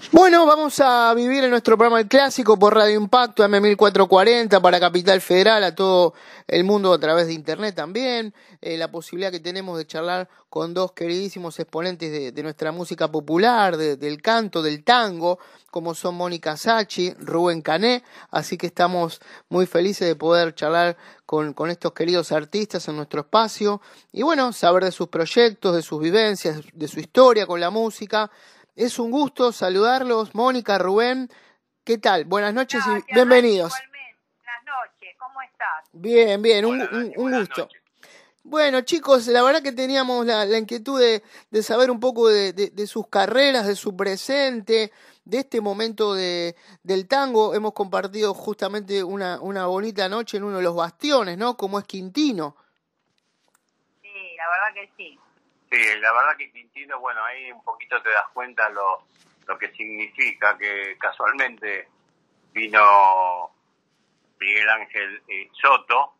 Bueno, vamos a vivir en nuestro programa El Clásico por Radio Impacto, AM1440, para Capital Federal, a todo el mundo a través de internet también. La posibilidad que tenemos de charlar con dos queridísimos exponentes de nuestra música popular, del canto, del tango, como son Mónica Sacchi, Rubén Cané. Así que estamos muy felices de poder charlar con estos queridos artistas en nuestro espacio. Y bueno, saber de sus proyectos, de sus vivencias, de su historia con la música. Es un gusto saludarlos, Mónica, Rubén. ¿Qué tal? Buenas noches y bienvenidos. Igualmente. Buenas noches, ¿cómo estás? Bien, bien, un gusto. Noches. Bueno, chicos, la verdad que teníamos la inquietud de saber un poco de sus carreras, de su presente, de este momento del tango. Hemos compartido justamente una bonita noche en uno de los bastiones, ¿no? Como es Quintino. Sí, la verdad que sí. Sí, la verdad que Quintino, bueno, ahí un poquito te das cuenta lo que significa, que casualmente vino Miguel Ángel Soto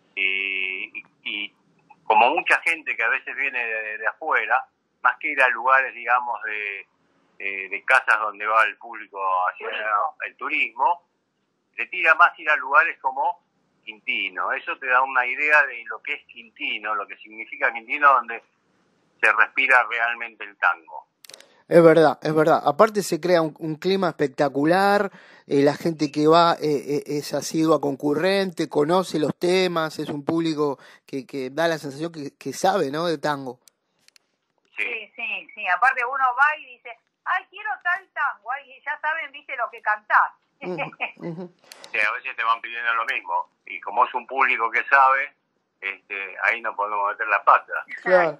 y como mucha gente que a veces viene de afuera, más que ir a lugares, digamos, de casas donde va el público hacia el turismo, le tira más ir a lugares como Quintino. Eso te da una idea de lo que es Quintino, lo que significa Quintino, donde se respira realmente el tango. Es verdad, es verdad. Aparte se crea un clima espectacular, la gente que va es asidua concurrente, conoce los temas, es un público que da la sensación que sabe, ¿no?, de tango. Sí. Aparte uno va y dice, ay, quiero tal tango, ay, ya saben, viste lo que cantás. Sí, a veces te van pidiendo lo mismo, y como es un público que sabe, ahí no podemos meter la pata. Claro.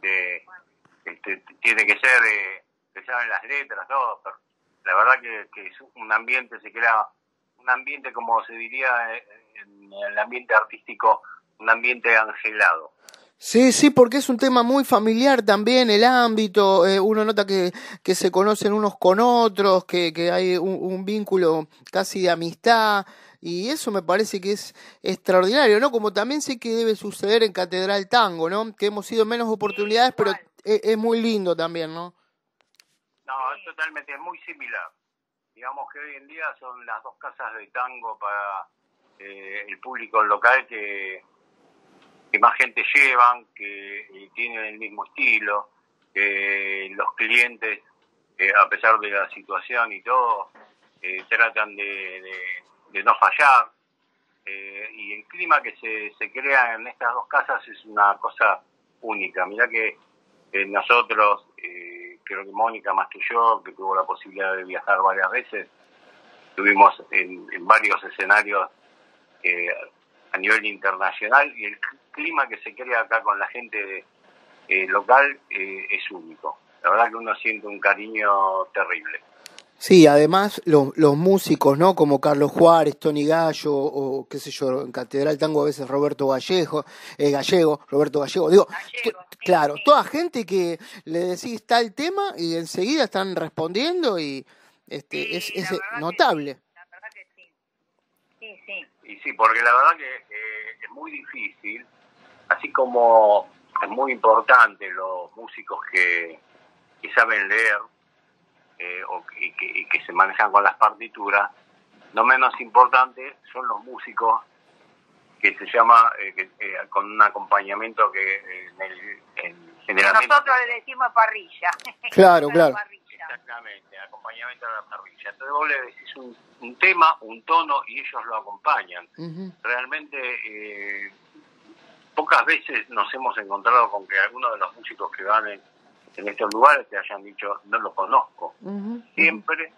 Tiene que ser, que saben las letras, todo, pero la verdad que es un ambiente, se crea un ambiente, como se diría en el ambiente artístico, un ambiente angelado. Sí, porque es un tema muy familiar también, el ámbito, uno nota que se conocen unos con otros, que hay un vínculo casi de amistad, y eso me parece que es extraordinario, ¿no? Como también sé que debe suceder en Catedral Tango, ¿no? Que hemos ido menos oportunidades, pero es muy lindo también, ¿no? No, es totalmente, es muy similar. Digamos que hoy en día son las dos casas de tango para el público local que más gente llevan, que tienen el mismo estilo, que los clientes, a pesar de la situación y todo, tratan de no fallar. Y el clima que se crea en estas dos casas es una cosa única. Mirá que nosotros, creo que Mónica más que yo, que tuvo la posibilidad de viajar varias veces, estuvimos en varios escenarios a nivel internacional, y el clima que se crea acá con la gente local es único. La verdad que uno siente un cariño terrible. Sí, además los músicos, ¿no? Como Carlos Juárez, Tony Gallo, o qué sé yo, en Catedral Tango a veces Roberto Gallego, digo, claro, sí. Toda gente que le decís tal tema y enseguida están respondiendo y es notable. Sí, la verdad que sí. Sí. Y sí, porque la verdad que es muy difícil, así como es muy importante los músicos que saben leer, y que se manejan con las partituras, no menos importante son los músicos que se llama con un acompañamiento que generalmente nosotros le decimos parrilla. Claro. Parrilla. Exactamente, acompañamiento a la parrilla. Entonces vos le decís un tema, un tono, y ellos lo acompañan. Uh-huh. Realmente pocas veces nos hemos encontrado con que algunos de los músicos que van en estos lugares te hayan dicho, no lo conozco. Uh-huh. Siempre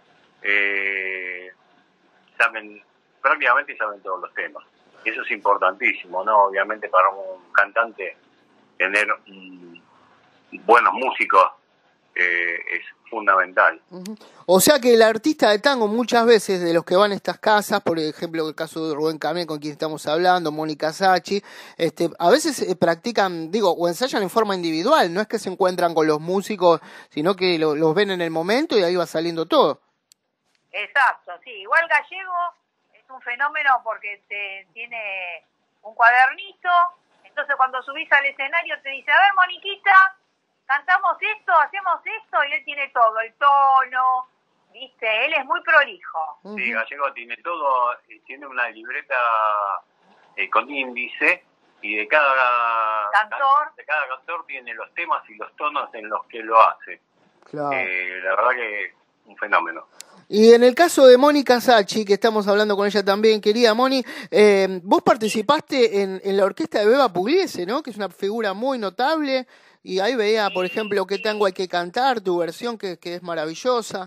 prácticamente saben todos los temas. Y eso es importantísimo, ¿no? Obviamente para un cantante tener buenos músicos es fundamental. Uh-huh. O sea que el artista de tango, muchas veces de los que van a estas casas, por ejemplo el caso de Rubén Camé, con quien estamos hablando, Mónica Sacchi, a veces practican, o ensayan en forma individual, no es que se encuentran con los músicos, sino que los ven en el momento y ahí va saliendo todo. Exacto, sí. Igual Gallego es un fenómeno porque tiene un cuadernito, entonces cuando subís al escenario te dice, a ver, Moniquita, cantamos esto, hacemos esto, y él tiene todo, el tono, ¿viste? Él es muy prolijo. Sí, Gallego tiene todo, tiene una libreta con índice, y de cada cantor tiene los temas y los tonos en los que lo hace. Claro. La verdad que un fenómeno. Y en el caso de Mónica Sacchi, que estamos hablando con ella también, querida Moni, vos participaste en la orquesta de Beba Pugliese, ¿no? Que es una figura muy notable, y ahí veía, por ejemplo, ¿Qué tango hay que cantar?, tu versión, que es maravillosa.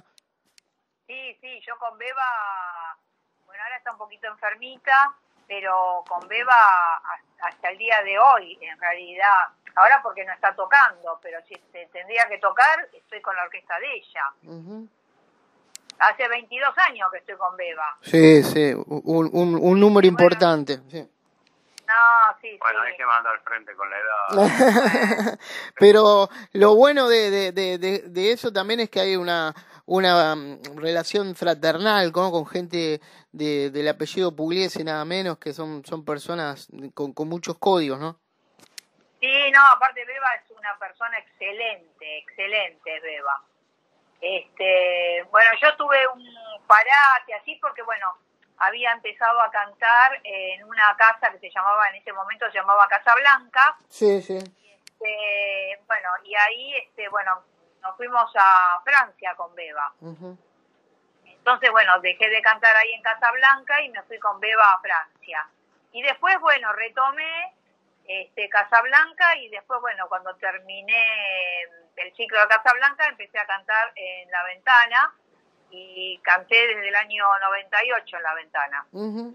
Sí, yo con Beba, bueno, ahora está un poquito enfermita, pero con Beba hasta el día de hoy, en realidad, ahora porque no está tocando, pero si tendría que tocar, estoy con la orquesta de ella. Hace 22 años que estoy con Beba. Sí, un número importante. Sí. No, sí. Bueno, hay que mandar al frente con la edad. Pero lo bueno de eso también es que hay una relación fraternal, ¿no? Con gente del apellido Pugliese, nada menos, que son personas con muchos códigos, ¿no? Sí, no, aparte Beba es una persona excelente Beba. Bueno, yo tuve un parate así porque, bueno, había empezado a cantar en una casa que en ese momento se llamaba Casa Blanca. Sí. Bueno, y ahí, bueno, nos fuimos a Francia con Beba. Entonces, bueno, dejé de cantar ahí en Casa Blanca y me fui con Beba a Francia. Y después, bueno, retomé Casa Blanca, y después, bueno, cuando terminé el ciclo de Casa Blanca, empecé a cantar en La Ventana, y canté desde el año 98 en La Ventana.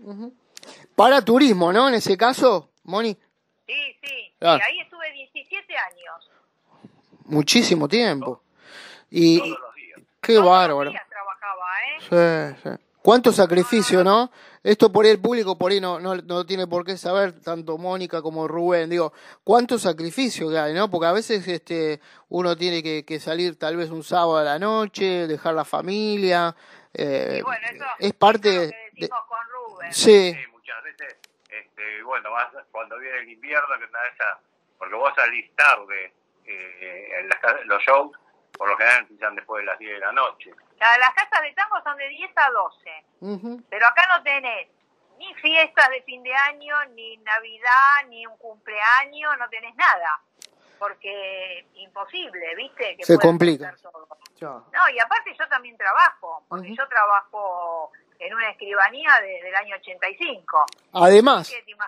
Para turismo, ¿no? En ese caso, Moni. Sí. Ah. Y ahí estuve 17 años. Muchísimo tiempo. Y todos los días. Qué bárbaro. Todos los días trabajaba, Sí. Cuánto sacrificio, ¿no? Esto por ahí el público por ahí no tiene por qué saber, tanto Mónica como Rubén, digo, cuánto sacrificio que hay, ¿no? Porque a veces uno tiene que salir tal vez un sábado a la noche, dejar la familia, y bueno, eso es parte es lo que decimos con Rubén. Sí, muchas veces, bueno, más cuando viene el invierno, que porque vos salís tarde, en los shows, por lo general empiezan después de las 10 de la noche. Las casas de tango son de 10 a 12, pero acá no tenés ni fiestas de fin de año, ni Navidad, ni un cumpleaños, no tenés nada, porque imposible, ¿viste? Que se complica. todo. No, y aparte yo también trabajo, porque yo trabajo en una escribanía desde el año 85. Además.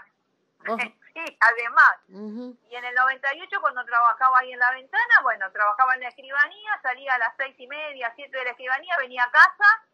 Sí, además. Y en el 98, cuando trabajaba ahí en La Ventana, bueno, trabajaba en la escribanía, salía a las 6:30, 7 de la escribanía, venía a casa,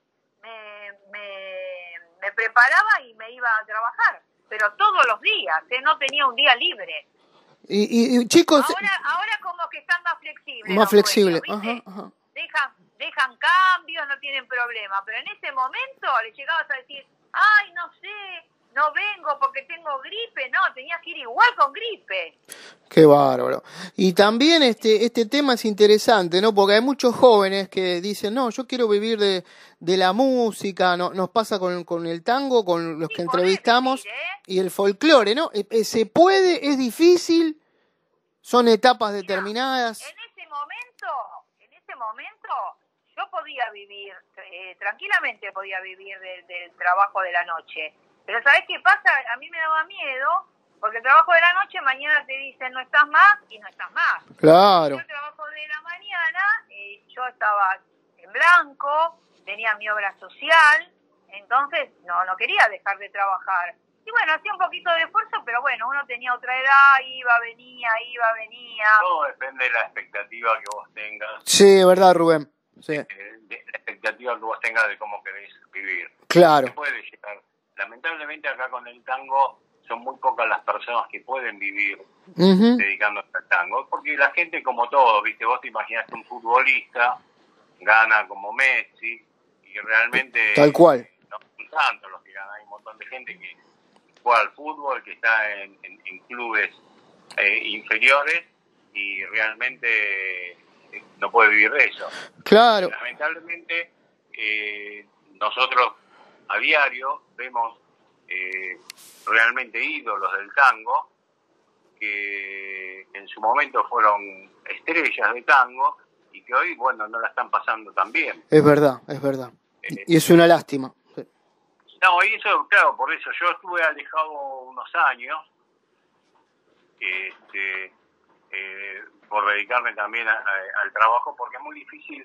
me preparaba y me iba a trabajar. Pero todos los días, no tenía un día libre. Y chicos... Ahora como que están más flexibles. Más flexibles. Dejan cambios, no tienen problema. Pero en ese momento le llegabas a decir, ay, no sé, no vengo porque tengo gripe. No, tenías que ir igual con gripe. Qué bárbaro. Y también este tema es interesante, ¿no? Porque hay muchos jóvenes que dicen, no, yo quiero vivir de la música. No, nos pasa con el tango, con los que entrevistamos, y el folclore, ¿no? Se puede, es difícil, son etapas determinadas. En ese momento yo podía vivir, tranquilamente podía vivir del trabajo de la noche. Pero ¿sabés qué pasa? A mí me daba miedo, porque el trabajo de la noche mañana te dicen no estás más y no estás más. Claro. Yo el trabajo de la mañana, yo estaba en blanco, tenía mi obra social, entonces no quería dejar de trabajar. Y bueno, hacía un poquito de esfuerzo, pero bueno, uno tenía otra edad, iba, venía. Todo depende de la expectativa que vos tengas. Sí, verdad, Rubén. Sí. De la expectativa que vos tengas de cómo querés vivir. Claro. Se puede llegar. Lamentablemente acá con el tango son muy pocas las personas que pueden vivir dedicándose al tango, porque la gente, como todo, viste, vos te imaginás que un futbolista gana como Messi, y realmente tal cual. No son tantos los que ganan. Hay un montón de gente que juega al fútbol, que está en clubes inferiores, y realmente no puede vivir de eso. Claro. Y lamentablemente nosotros a diario vemos realmente ídolos del tango que en su momento fueron estrellas de tango y que hoy, bueno, no la están pasando tan bien. Es verdad, es verdad. Y es una lástima. No, y eso, claro, por eso yo estuve alejado unos años, por dedicarme también al trabajo, porque es muy difícil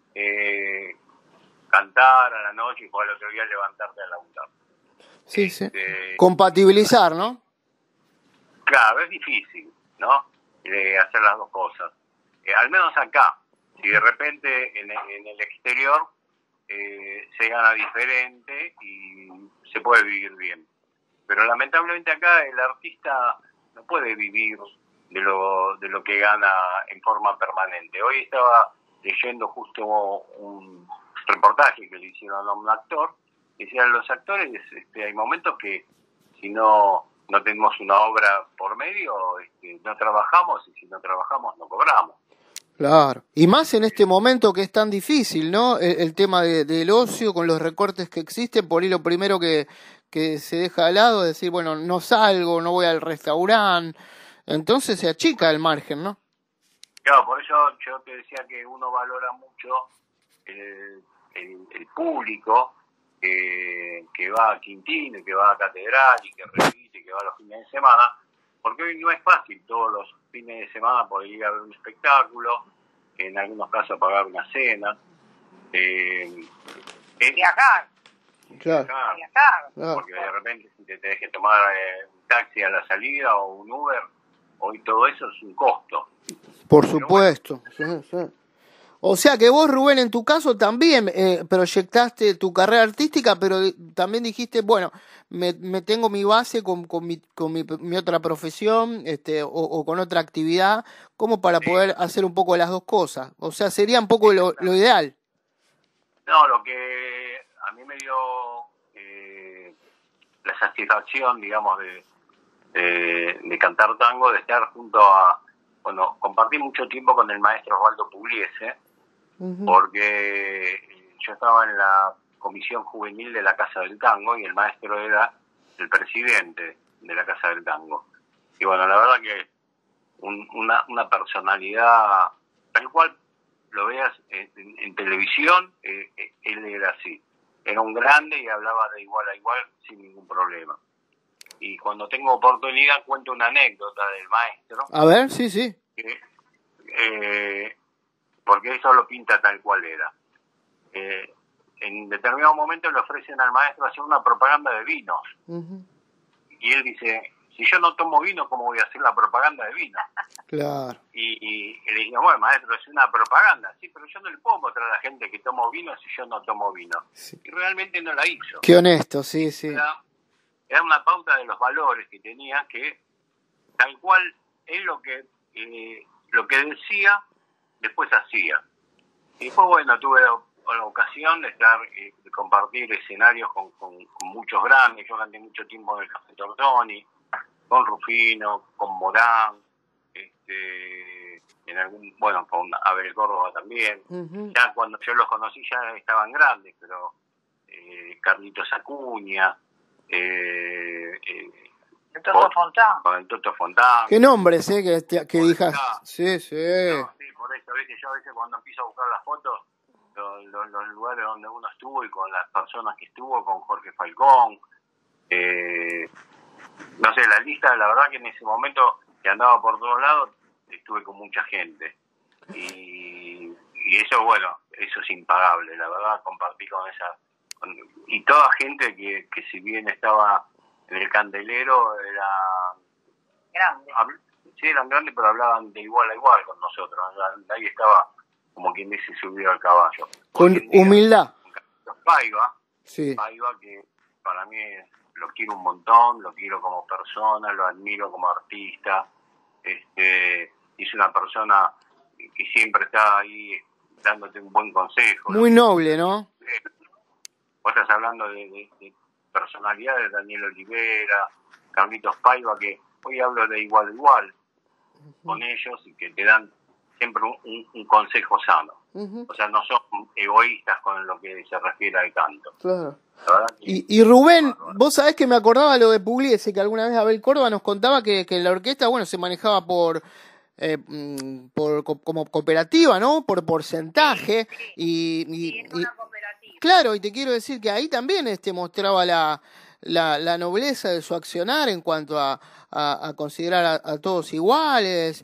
cantar a la noche y por el otro día levantarte a laburar. Sí, sí. Compatibilizar, ¿no? Claro, es difícil, ¿no? Hacer las dos cosas. Al menos acá, si de repente en el exterior se gana diferente y se puede vivir bien. Pero lamentablemente acá el artista no puede vivir de lo que gana en forma permanente. Hoy estaba leyendo justo un reportaje que le hicieron a un actor, que decían los actores, hay momentos que si no tenemos una obra por medio, no trabajamos, y si no trabajamos no cobramos. Claro, y más en este momento que es tan difícil, ¿no? El tema del ocio, con los recortes que existen, por ahí lo primero que se deja de lado es decir, bueno, no salgo, no voy al restaurante, entonces se achica el margen, ¿no? Claro, por eso yo te decía que uno valora mucho el público que va a Quintino, que va a Catedral y que repite, que va los fines de semana, porque hoy no es fácil todos los fines de semana poder ir a ver un espectáculo, en algunos casos pagar una cena. Viajar. Claro. Viajar. Porque de repente si te tenés que tomar un taxi a la salida o un Uber, hoy todo eso es un costo. Por supuesto. Bueno. Sí, sí. O sea que vos, Rubén, en tu caso también proyectaste tu carrera artística, pero también dijiste, bueno, me tengo mi base con mi otra profesión o con otra actividad, como para poder hacer un poco las dos cosas. O sea, sería un poco lo ideal. No, lo que a mí me dio la satisfacción, digamos, de cantar tango, de estar junto a... Bueno, compartí mucho tiempo con el maestro Osvaldo Pugliese, porque yo estaba en la comisión juvenil de la Casa del Tango y el maestro era el presidente de la Casa del Tango. Y bueno, la verdad que una personalidad, tal cual lo veas en televisión, él era así. Era un grande y hablaba de igual a igual sin ningún problema. Y cuando tengo oportunidad cuento una anécdota del maestro. A ver, sí. Porque eso lo pinta tal cual era. En determinado momento le ofrecen al maestro hacer una propaganda de vinos. Y él dice, si yo no tomo vino, ¿cómo voy a hacer la propaganda de vino? Claro. Y le digo, bueno, maestro, es una propaganda. Sí, pero yo no le puedo mostrar a la gente que tomo vino si yo no tomo vino. Sí. Y realmente no la hizo. Qué honesto, sí. Era una pauta de los valores que tenía, que tal cual él lo que decía, después hacía. Y después, bueno, tuve la ocasión de de compartir escenarios con muchos grandes. Yo canté mucho tiempo en el Café Tortoni, con Rufino, con Morán, con Abel Córdoba también. Ya cuando yo los conocí ya estaban grandes, pero Carlitos Acuña, el Toto Fontán. Con el Toto Fontán. ¿Qué nombres, que dijas? Sí. No, sí, por eso, ¿viste? Yo a veces cuando empiezo a buscar las fotos, los lugares donde uno estuvo y con las personas que estuvo, con Jorge Falcón, no sé, la lista, la verdad que en ese momento que andaba por todos lados, estuve con mucha gente. Y eso, bueno, eso es impagable, la verdad, compartí con y toda gente que si bien estaba en el candelero, eran grandes, pero hablaban de igual a igual con nosotros. Nadie estaba, como quien dice, subido al caballo. Con humildad. Paiva, sí. Paiva, que para mí lo quiero un montón, lo quiero como persona, lo admiro como artista. Es una persona que siempre está ahí dándote un buen consejo. Muy noble, ¿no? Vos estás hablando de personalidades, Daniel Olivera, Carlitos Paiva, que hoy hablo de igual a igual con ellos y que te dan siempre un consejo sano. O sea, no son egoístas con lo que se refiere al canto. Claro. Y Rubén, vos sabés que me acordaba lo de Pugliese, que alguna vez Abel Córdoba nos contaba que en la orquesta, bueno, se manejaba por como cooperativa, ¿no? Por porcentaje. Sí, es una cooperativa. Claro, y te quiero decir que ahí también mostraba la nobleza de su accionar en cuanto a considerar a todos iguales.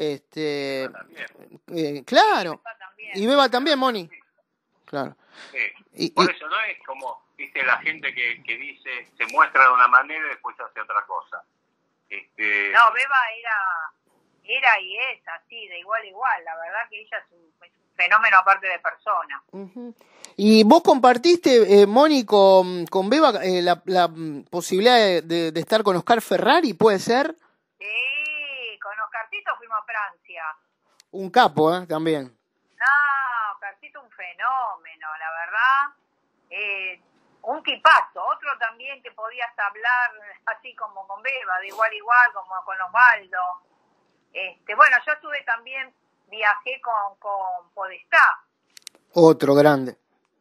Claro. Y Beba también, Moni. Claro. Sí. Por eso no es como, viste, la gente que dice, se muestra de una manera y después hace otra cosa. No, Beba era y es así, de igual a igual. La verdad que ella es un fenómeno aparte de persona. Y vos compartiste, Moni, con Beba la posibilidad de estar con Oscar Ferrari, ¿puede ser? Sí, con Oscarcito fuimos a Francia. Un capo, también. No, Oscarcito un fenómeno, la verdad. Un tipazo, otro también que podías hablar así como con Beba, de igual a igual, como con Osvaldo. Bueno, yo estuve también, viajé con Podestá. Otro grande.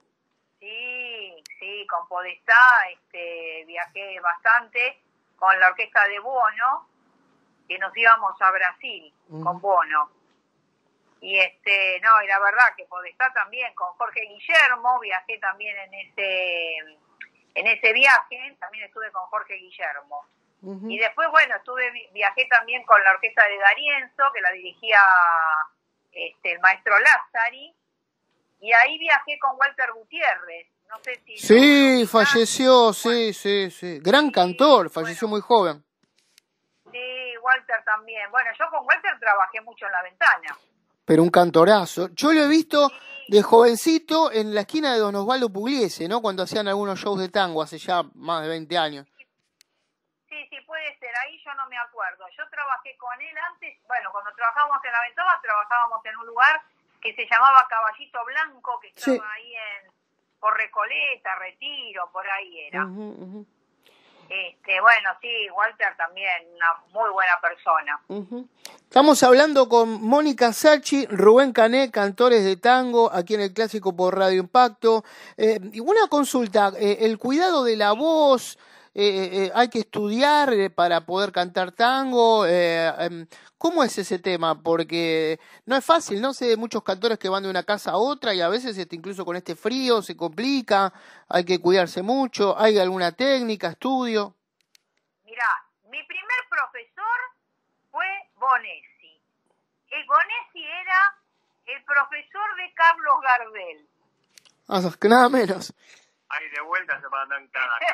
Sí, con Podestá viajé bastante con la orquesta de Bono, que nos íbamos a Brasil con Bono. Y no, y la verdad que Podestá también, con Jorge Guillermo, viajé también en ese viaje, también estuve con Jorge Guillermo. Y después, bueno, viajé también con la orquesta de D'Arienzo, que la dirigía el maestro Lazzari, y ahí viajé con Walter Gutiérrez. No sé si... Sí, falleció, sí. Gran cantor, falleció muy joven. Sí, Walter también. Bueno, yo con Walter trabajé mucho en La Ventana. Pero un cantorazo. Yo lo he visto de jovencito en la esquina de Don Osvaldo Pugliese, ¿no? Cuando hacían algunos shows de tango hace ya más de 20 años. Sí, puede ser. Ahí yo no me acuerdo. Yo trabajé con él antes. Bueno, cuando trabajábamos en La Ventana, trabajábamos en un lugar que se llamaba Caballito Blanco, que estaba ahí por Recoleta, Retiro, por ahí era. Bueno, sí, Walter también, una muy buena persona. Estamos hablando con Mónica Sacchi, Rubén Cané, cantores de tango, aquí en el Clásico por Radio Impacto. Y una consulta, el cuidado de la voz, hay que estudiar para poder cantar tango. ¿Cómo es ese tema? Porque no es fácil, ¿no? Sé de muchos cantores que van de una casa a otra y a veces incluso con este frío se complica, hay que cuidarse mucho. ¿Hay alguna técnica, estudio? Mirá, mi primer profesor fue Bonesi. El Bonesi era el profesor de Carlos Gardel. Que nada menos. Ahí de vuelta se mandan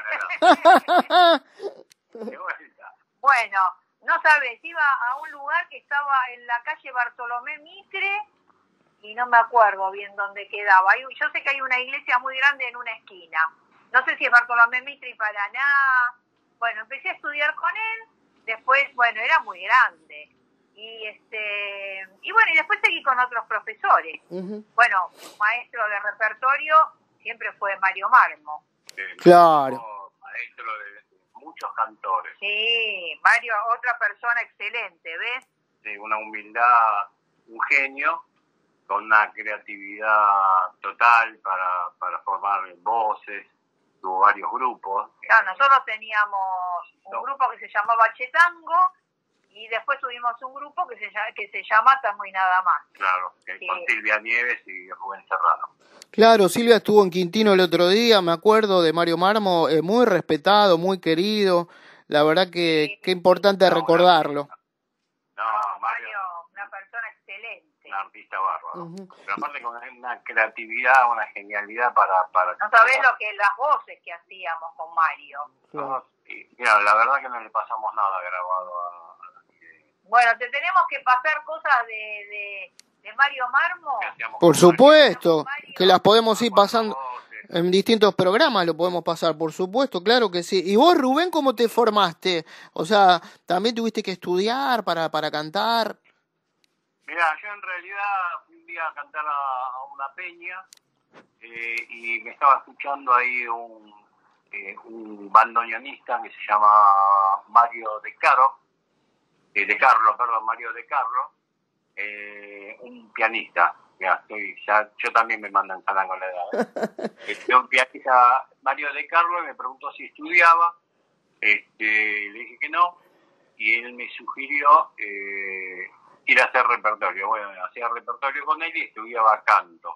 cada De vuelta. Bueno, no sabes, iba a un lugar que estaba en la calle Bartolomé Mitre y no me acuerdo bien dónde quedaba. Yo sé que hay una iglesia muy grande en una esquina. No sé si es Bartolomé Mitre y Paraná. Bueno, empecé a estudiar con él, después, bueno, era muy grande. Y bueno, y después seguí con otros profesores. Bueno, maestro de repertorio siempre fue Mario Marmo. Claro. Maestro de muchos cantores. Sí, Mario, otra persona excelente, ¿ves? Sí, una humildad, un genio, con una creatividad total para formar voces. Tuvo varios grupos. Claro, nosotros teníamos un grupo que se llamaba Chetango y después tuvimos un grupo que se llama Tango y Nada Más. Claro, con Silvia Nieves y Rubén Serrano. Claro, Silvia estuvo en Quintino el otro día, me acuerdo de Mario Marmo, muy respetado, muy querido. La verdad que qué importante recordarlo. Mario, una persona excelente. Un artista bárbaro. Pero aparte con una creatividad, una genialidad para no sabés lo que las voces que hacíamos con Mario. Claro. Mira, la verdad que no le pasamos nada grabado a Bueno, te tenemos que pasar cosas de Mario Marmo. Por supuesto, que las podemos ir pasando en distintos programas, lo podemos pasar, por supuesto, claro que sí. ¿Y vos, Rubén, cómo te formaste? O sea, ¿también tuviste que estudiar para cantar? Mira, yo en realidad fui un día a cantar a una peña y me estaba escuchando ahí un bandoneonista que se llama Mario De Carlo, un pianista. Mira, yo también me mandan calan con la edad. Un pianista, Mario De Carlo, me preguntó si estudiaba, le dije que no, y él me sugirió ir a hacer repertorio. Bueno, hacía repertorio con él y estudiaba canto.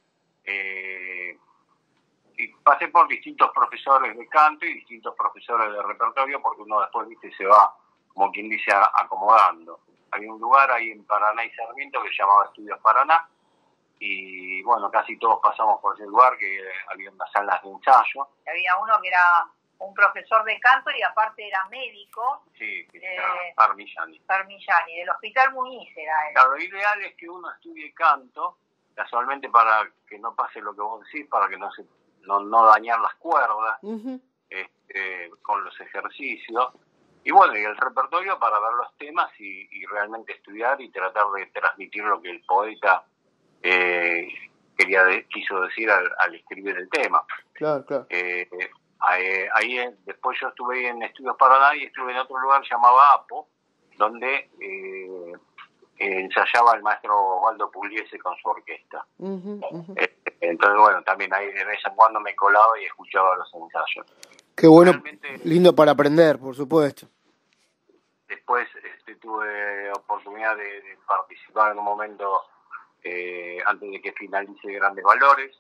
Y pasé por distintos profesores de canto y distintos profesores de repertorio, porque uno después, viste, se va, como quien dice, acomodando. Había un lugar ahí en Paraná y Sarmiento que se llamaba Estudios Paraná, y bueno, casi todos pasamos por ese lugar, que había unas salas de ensayo. Había uno que era un profesor de canto y aparte era médico. Sí, que era Parmigiani. Parmigiani, del Hospital Muñiz era él. Claro, lo ideal es que uno estudie canto, casualmente para que no pase lo que vos decís, para que no dañar las cuerdas, con los ejercicios. Y bueno, y el repertorio para ver los temas y realmente estudiar y tratar de transmitir lo que el poeta quiso decir al escribir el tema. Claro, claro. Ahí después yo estuve en Estudios Paraná y estuve en otro lugar llamado APO, donde ensayaba el maestro Osvaldo Pugliese con su orquesta. Entonces, bueno, también ahí de vez en cuando me colaba y escuchaba los ensayos. Qué bueno, realmente, lindo para aprender, por supuesto. Después tuve oportunidad de participar en un momento antes de que finalice Grandes Valores.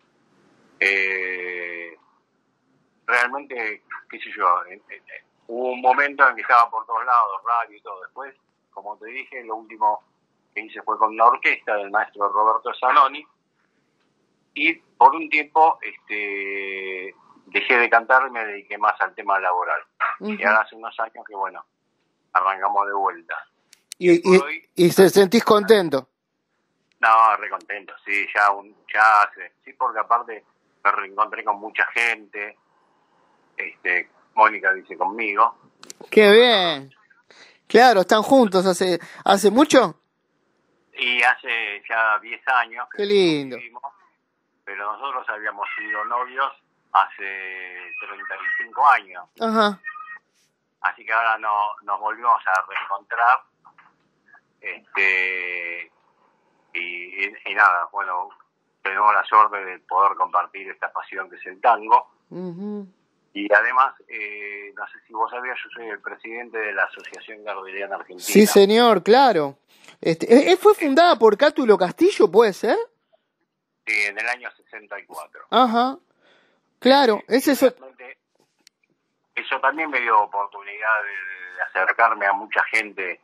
Realmente, qué sé yo, hubo un momento en que estaba por todos lados, radio y todo. Después, como te dije, lo último que hice fue con una orquesta del maestro Roberto Zanoni, y por un tiempo dejé de cantar y me dediqué más al tema laboral. Y ahora hace unos años que, bueno, arrancamos de vuelta. ¿Y se sentís contento? No, re contento, sí, ya hace, sí, porque aparte me reencontré con mucha gente. Mónica dice conmigo. ¡Qué bien! Claro, están juntos hace mucho. Y hace ya 10 años que ¡qué lindo! vivimos, pero nosotros habíamos sido novios hace 35 años. Ajá. Así que ahora nos volvimos a reencontrar. Y nada, bueno, tenemos la suerte de poder compartir esta pasión que es el tango. Y además, no sé si vos sabías, yo soy el presidente de la Asociación Gardeliana Argentina. Sí, señor, claro. ¿Fue fundada por Cátulo Castillo, puede ser? Sí, en el año 64. Ajá, claro. Eso también me dio oportunidad de acercarme a mucha gente.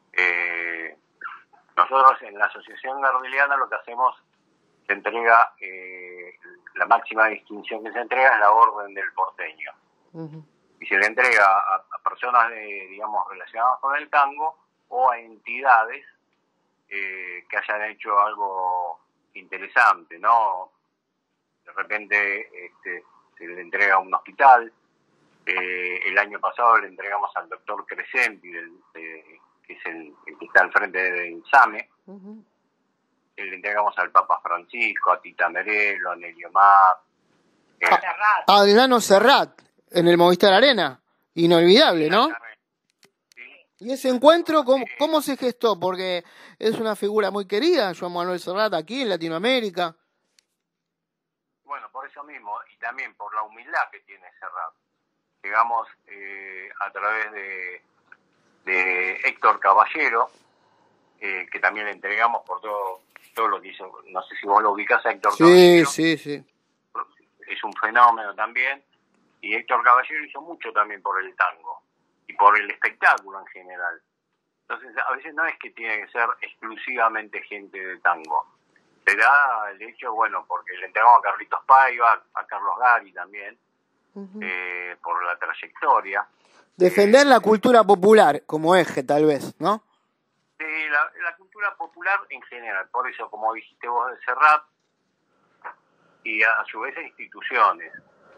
Nosotros en la Asociación Gardeliana lo que hacemos, se entrega, la máxima distinción que se entrega es la Orden del Porteño. Y se le entrega a personas, digamos, relacionadas con el tango o a entidades que hayan hecho algo interesante, ¿no? De repente se le entrega a un hospital. El año pasado le entregamos al doctor Crescenti, que es el que está al frente del SAME. Le entregamos al Papa Francisco, a Tita Merelo, a Nelio Mar, a Adriano Serrat, en el Movistar Arena. Inolvidable, ¿no? Sí. ¿Y ese encuentro cómo se gestó? Porque es una figura muy querida, Joan Manuel Serrat, aquí en Latinoamérica. Bueno, por eso mismo, y también por la humildad que tiene Serrat. Llegamos a través de Héctor Caballero, que también le entregamos por todo lo que hizo. No sé si vos lo ubicás a Héctor Caballero. Sí. Es un fenómeno también. Y Héctor Caballero hizo mucho también por el tango y por el espectáculo en general. Entonces, a veces no es que tiene que ser exclusivamente gente de tango. Se da el hecho, bueno, porque le entregamos a Carlitos Paiva, a Carlos Gari también, por la trayectoria. Defender la cultura popular como eje, tal vez, ¿no? La cultura popular en general, por eso, como dijiste vos, de Serrat, y a su vez instituciones.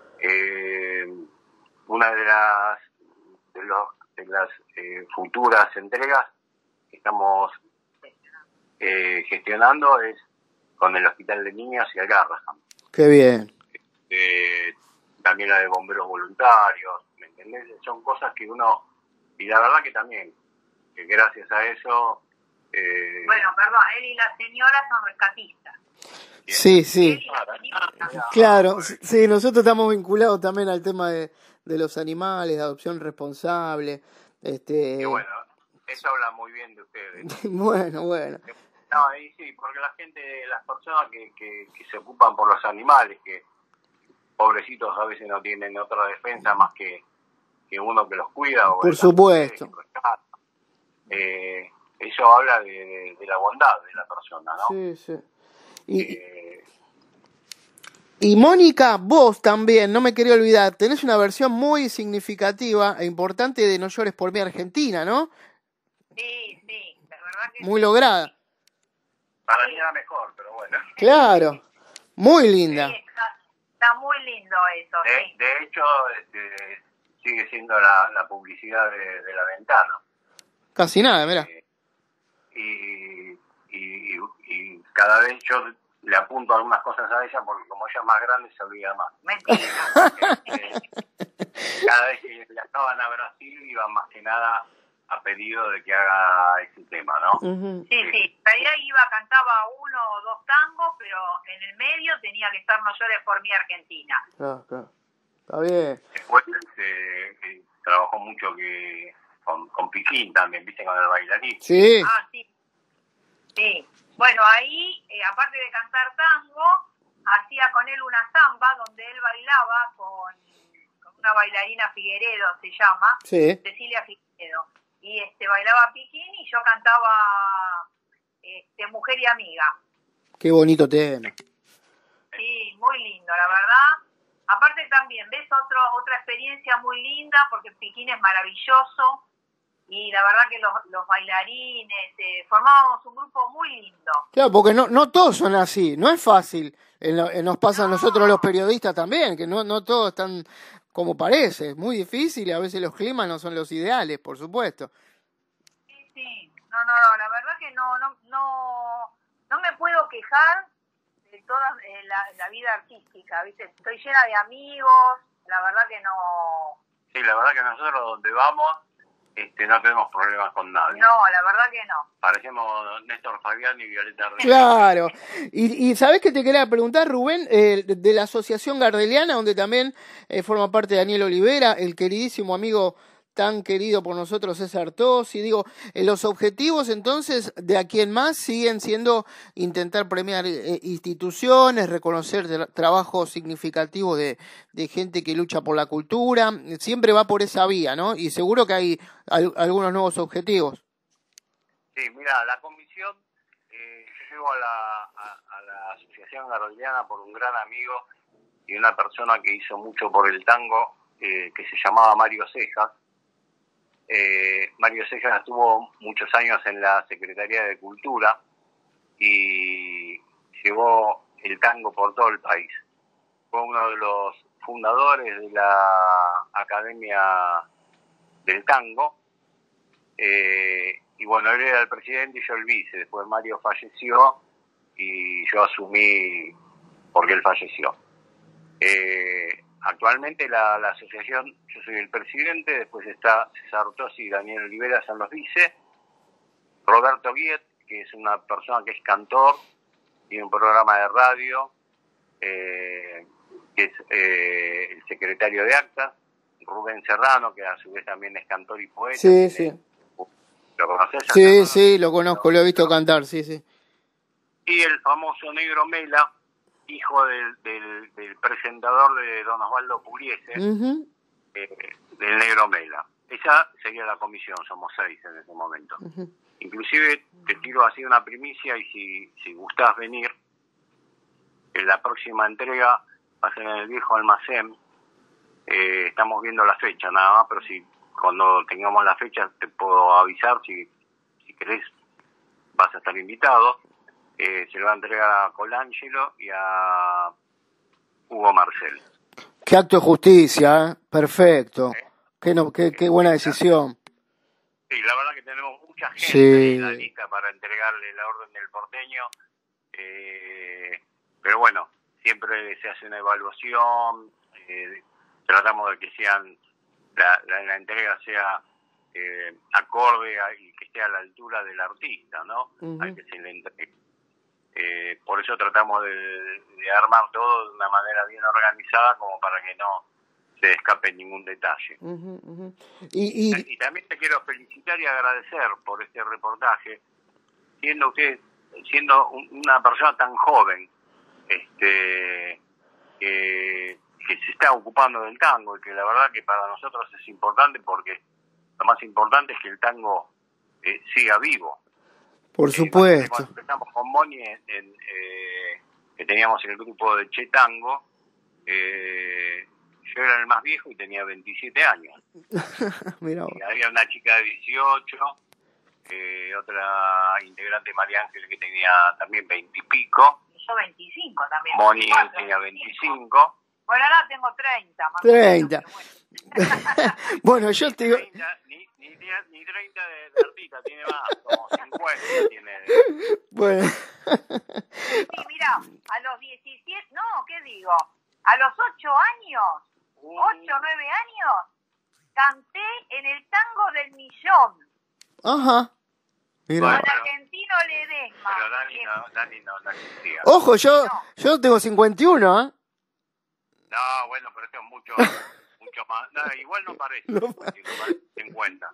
Una de las futuras entregas que estamos gestionando es con el Hospital de Niños y el Garrahan. Qué bien. También la de bomberos voluntarios, ¿me entendés? Son cosas que uno, y la verdad que también, que gracias a eso... Bueno, perdón, él y la señora son rescatistas. Sí. Claro, sí, nosotros estamos vinculados también al tema de los animales, de adopción responsable. Y bueno, Eso habla muy bien de ustedes. Bueno. No, ahí sí, porque las personas que se ocupan por los animales, que pobrecitos a veces no tienen otra defensa más que uno que los cuida. O por supuesto. Eso habla de la bondad de la persona, ¿no? Sí. Y Mónica, vos también, no me quería olvidar, tenés una versión muy significativa e importante de No llores por mí Argentina, ¿no? Sí, la verdad que muy lograda. Para mí era mejor, pero bueno. Claro, muy linda. Sí, está muy lindo eso, sí. De hecho, sigue siendo la publicidad de la ventana. Casi nada, mira. Y cada vez yo le apunto algunas cosas a ella porque como ella es más grande se olvida más. Mentira. Cada vez que viajaban a Brasil iban más que nada a pedido de que haga ese tema, ¿no? Uh-huh. Sí. En realidad cantaba 1 o 2 tangos, pero en el medio tenía que estar No llores por mí Argentina. Claro. Está bien. Después trabajó mucho con Piquín también, viste, con el bailarín. Sí. Ah, sí. Bueno, ahí, aparte de cantar tango, hacía con él una samba donde él bailaba con una bailarina Figueredo, se llama, sí. Cecilia Figueredo. Y bailaba Piquín y yo cantaba Mujer y Amiga. Qué bonito tema. Sí, muy lindo, la verdad. Aparte también, ves otra experiencia muy linda porque Piquín es maravilloso. Y la verdad que los bailarines, formábamos un grupo muy lindo. Claro, porque no todos son así, no es fácil. Nos pasa a nosotros los periodistas también, que no todos están como parece. Es muy difícil y a veces los climas no son los ideales, por supuesto. Sí. No, la verdad que no me puedo quejar de toda la vida artística, ¿viste? Estoy llena de amigos, la verdad que no... Sí, la verdad que nosotros donde vamos... no tenemos problemas con nadie. No, la verdad que no. Parecemos Néstor Fabián y Violeta Reyes. Claro. Y ¿sabés qué te quería preguntar, Rubén? De la Asociación Gardeliana, donde también forma parte Daniel Olivera, el queridísimo amigo tan querido por nosotros César Tosi. Digo, los objetivos entonces de aquí en más siguen siendo intentar premiar instituciones, reconocer trabajos significativos de gente que lucha por la cultura. Siempre va por esa vía, ¿no? Y seguro que hay algunos nuevos objetivos. Sí, mira, la comisión, yo llego a la Asociación Gardeliana por un gran amigo y una persona que hizo mucho por el tango, que se llamaba Mario Cejas. Mario Cejas estuvo muchos años en la Secretaría de Cultura y llevó el tango por todo el país. Fue uno de los fundadores de la Academia del Tango. Y bueno, él era el presidente y yo el vice. Después Mario falleció y yo asumí porque él falleció. Actualmente la asociación, yo soy el presidente, después está César Tosi y Daniel Olivera, son los vice. Roberto Guiet, que es una persona que es cantor, tiene un programa de radio, que es el secretario de actas. Rubén Serrano, que a su vez también es cantor y poeta. Sí. ¿Lo conoces? Sí, lo conozco, lo he visto cantar, sí. Y el famoso Negro Mela, hijo del presentador de Don Osvaldo Pugliese, uh-huh. Del Negro Mela. Esa sería la comisión, somos 6 en ese momento. Uh-huh. Inclusive te tiro así una primicia y si gustás venir, en la próxima entrega va a ser en el viejo almacén. Estamos viendo la fecha nada más, pero si cuando tengamos la fecha te puedo avisar, si querés vas a estar invitado. Se lo va a entregar a Colangelo y a Hugo Marcel. Qué acto de justicia, perfecto. Qué buena decisión. Sí, la verdad que tenemos mucha gente en la lista para entregarle la Orden del Porteño, pero bueno, siempre se hace una evaluación, tratamos de que sean la entrega sea acorde y que esté a la altura del artista, ¿no? Uh-huh. Al que se le entregue. Por eso tratamos de armar todo de una manera bien organizada como para que no se escape ningún detalle. Y también te quiero felicitar y agradecer por este reportaje, siendo una persona tan joven, que se está ocupando del tango, y que la verdad que para nosotros es importante, porque lo más importante es que el tango siga vivo. Por supuesto. Cuando empezamos con Moni, que teníamos el grupo de Che Tango, yo era el más viejo y tenía 27 años. Mirá. Y había una chica de 18, otra integrante, María Ángel, que tenía también 20 y pico. Yo 25 también. Moni 24, tenía 25. Bueno, ahora tengo 30. Más 30. Bueno. Bueno, yo te digo... Ni 30 de artista, tiene más, como 50 tiene. Bueno. Sí, mira, a los 17, no, ¿qué digo? A los 8 años, 8 o 9 años, canté en el Tango del Millón. Ajá. Mira. Bueno, Con Argentino Ledesma. Pero Dani no existía. Ojo, yo tengo 51, ¿eh? No, bueno, pero esto es mucho más. No, igual no parece. No. 50.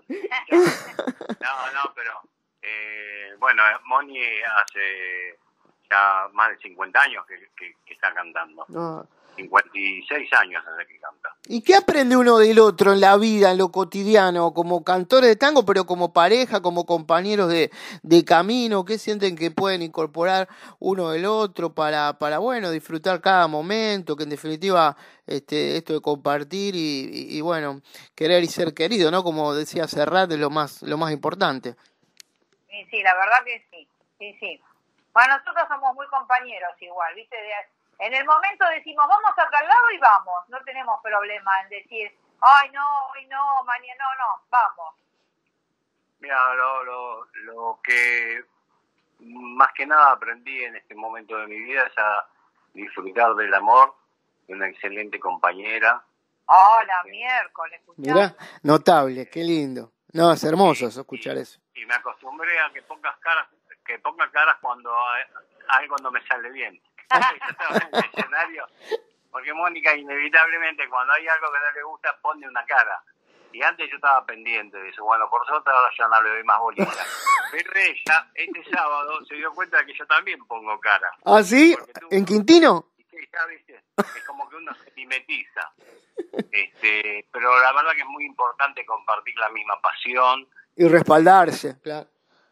No, pero bueno, Moni hace ya más de 50 años que está cantando. No. 56 años desde que canta. ¿Y qué aprende uno del otro en la vida, en lo cotidiano, como cantores de tango, pero como pareja, como compañeros de camino? ¿Qué sienten que pueden incorporar uno del otro para bueno, disfrutar cada momento, que en definitiva esto de compartir y bueno, querer y ser querido, ¿no? Como decía Serrat, es lo más importante. Sí, la verdad que sí. Bueno, nosotros somos muy compañeros igual, ¿viste? En el momento decimos, vamos a tal lado y vamos. No tenemos problema en decir, ay, no, hoy no, mañana no, vamos. Mira, lo que más que nada aprendí en este momento de mi vida es a disfrutar del amor de una excelente compañera. Hola, miércoles, escuchá. Mirá, notable, qué lindo. No, es hermoso escuchar eso. Y me acostumbré a que ponga caras cuando algo no me sale bien. Yo estaba en el escenario, porque Mónica inevitablemente cuando hay algo que no le gusta pone una cara, y antes yo estaba pendiente de eso. Bueno, por suerte ahora ya no le doy más bolilla, pero ella este sábado se dio cuenta de que yo también pongo cara. ¿Ah, sí? ¿En Quintino? Sí, ya viste, es como que uno se mimetiza, pero la verdad que es muy importante compartir la misma pasión y respaldarse, claro.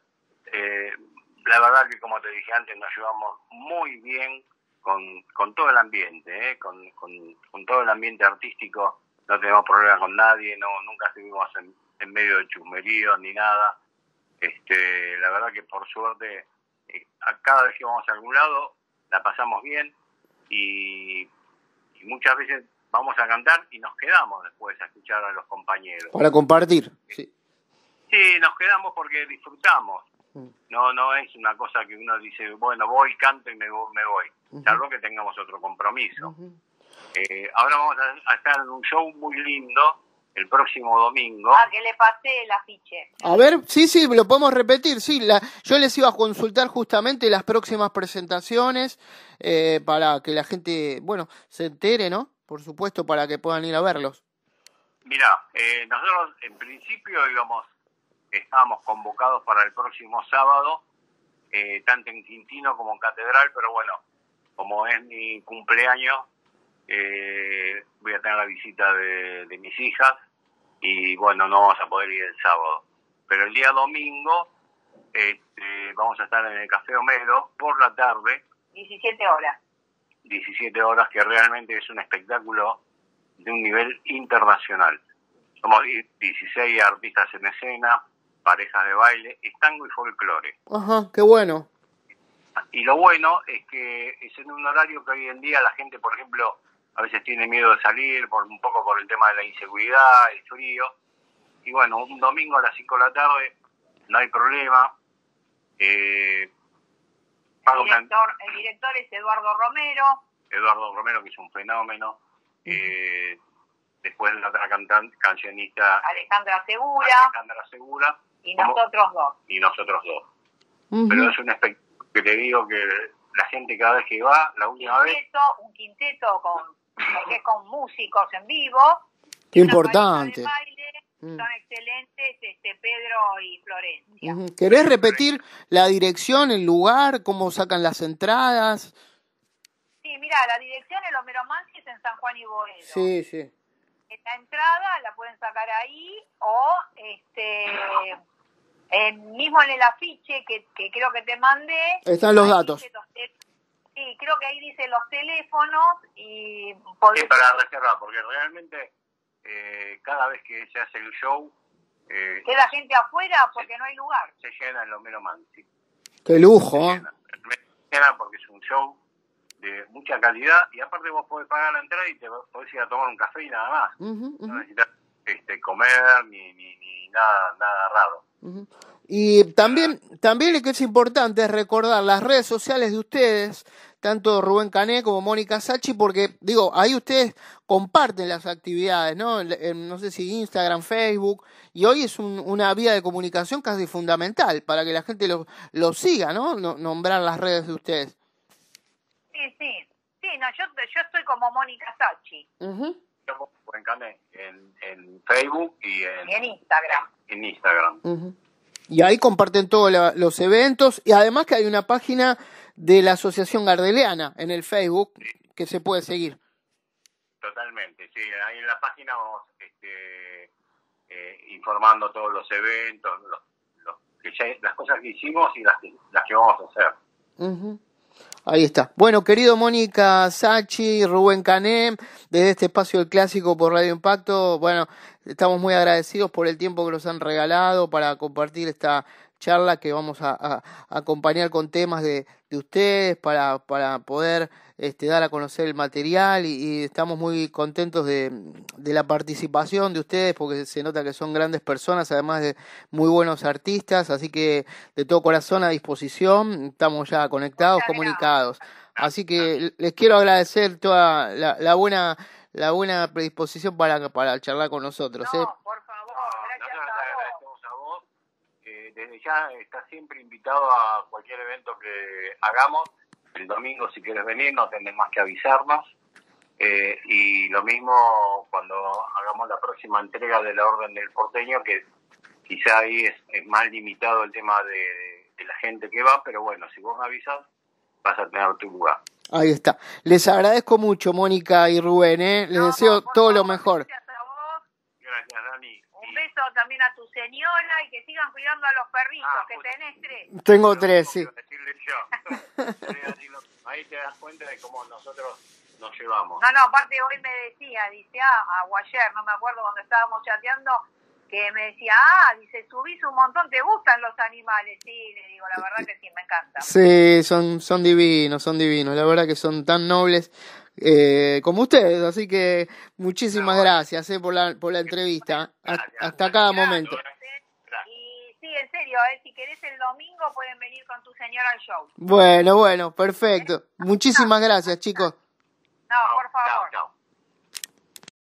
La verdad que, como te dije antes, nos llevamos muy bien con todo el ambiente, con todo el ambiente artístico. No tenemos problema con nadie, nunca estuvimos en medio de chusmerío ni nada. La verdad que, por suerte, a cada vez que vamos a algún lado, la pasamos bien y muchas veces vamos a cantar y nos quedamos después a escuchar a los compañeros. Para compartir, sí. Sí, nos quedamos porque disfrutamos. No es una cosa que uno dice, bueno, voy, canto y me voy, salvo que tengamos otro compromiso. Ahora vamos a estar en un show muy lindo el próximo domingo. Que le pasé el afiche. A ver, sí, lo podemos repetir, sí. Yo les iba a consultar justamente las próximas presentaciones para que la gente, bueno, se entere, ¿no? Por supuesto, para que puedan ir a verlos. Mirá, nosotros en principio estábamos convocados para el próximo sábado, tanto en Quintino como en Catedral, pero bueno, como es mi cumpleaños, voy a tener la visita de mis hijas y bueno, no vamos a poder ir el sábado. Pero el día domingo vamos a estar en el Café Homero por la tarde. 17 horas. 17 horas, que realmente es un espectáculo de un nivel internacional. Somos 16 artistas en escena, parejas de baile, es tango y folclore. Ajá, qué bueno. Y lo bueno es que es en un horario que hoy en día la gente, por ejemplo, a veces tiene miedo de salir un poco por el tema de la inseguridad, el frío. Y bueno, un domingo a las 5 de la tarde no hay problema. El director es Eduardo Romero. Eduardo Romero, que es un fenómeno. Después la otra cancionista Alejandra Segura. Y nosotros dos. Pero es un espectáculo que te digo que la gente cada vez que va, la última vez... Un quinteto con que es con músicos en vivo. Qué importante. De baile, son excelentes, Pedro y Florencia. ¿Querés repetir la dirección, el lugar, cómo sacan las entradas? Sí, mira, la dirección es Homero Mansi, es en San Juan y Boedo. Sí, sí. La entrada la pueden sacar ahí o mismo en el afiche que creo que te mandé. Están los datos. Sí, creo que ahí dice los teléfonos y sí, para reservar, porque realmente cada vez que se hace el show queda gente afuera porque no hay lugar. Se llena el Homero Mansi. Qué lujo, ¿eh? Se llena porque es un show de mucha calidad y aparte vos podés pagar la entrada y te podés ir a tomar un café y nada más. No necesitas comer ni nada raro. Y también lo que es importante es recordar las redes sociales de ustedes, tanto Rubén Cané como Mónica Sacchi, porque, digo, ahí ustedes comparten las actividades, ¿no? No sé si Instagram, Facebook, y hoy es una vía de comunicación casi fundamental para que la gente lo siga, ¿no? Nombrar las redes de ustedes. Sí, no, yo estoy como Mónica Sacchi. Yo Rubén Cané en Facebook y en Instagram. En Instagram. Y ahí comparten todos los eventos y además que hay una página de la Asociación Gardeliana en el Facebook que se puede seguir. Totalmente, sí. Ahí en la página vamos informando todos los eventos, las cosas que hicimos y las que vamos a hacer. Ahí está. Bueno, querido Mónica Sacchi, Rubén Cané, desde este espacio del Clásico por Radio Impacto, bueno, estamos muy agradecidos por el tiempo que nos han regalado para compartir esta charla que vamos a acompañar con temas de ustedes para poder dar a conocer el material y estamos muy contentos de la participación de ustedes porque se nota que son grandes personas, además de muy buenos artistas, así que de todo corazón a disposición, estamos ya conectados, comunicados. Así que les quiero agradecer toda la buena predisposición para charlar con nosotros. No, por favor, gracias a vos. Desde ya estás siempre invitado a cualquier evento que hagamos. El domingo, si quieres venir, no tenés más que avisarnos. Y lo mismo cuando hagamos la próxima entrega de la Orden del Porteño, que quizá ahí es más limitado el tema de la gente que va, pero bueno, si vos me avisas, vas a tener tu lugar. Ahí está. Les agradezco mucho, Mónica y Rubén, Les deseo todo lo mejor. Gracias a vos. Gracias, Dani. Un beso también a tu señora y que sigan cuidando a los perritos, que tenés 3. Tengo 3, sí. Ahí te das cuenta de cómo nosotros nos llevamos. No, aparte hoy me decía, dice, o ayer, no me acuerdo cuando estábamos chateando, que me decía, dice, subís un montón, ¿te gustan los animales? Sí, le digo, la verdad que sí, me encanta. Sí, son divinos, la verdad que son tan nobles como ustedes, así que muchísimas gracias por la entrevista, hasta cada momento. Y sí, en serio, si querés el domingo pueden venir con tu señora al show. Bueno, perfecto. Muchísimas gracias, chicos.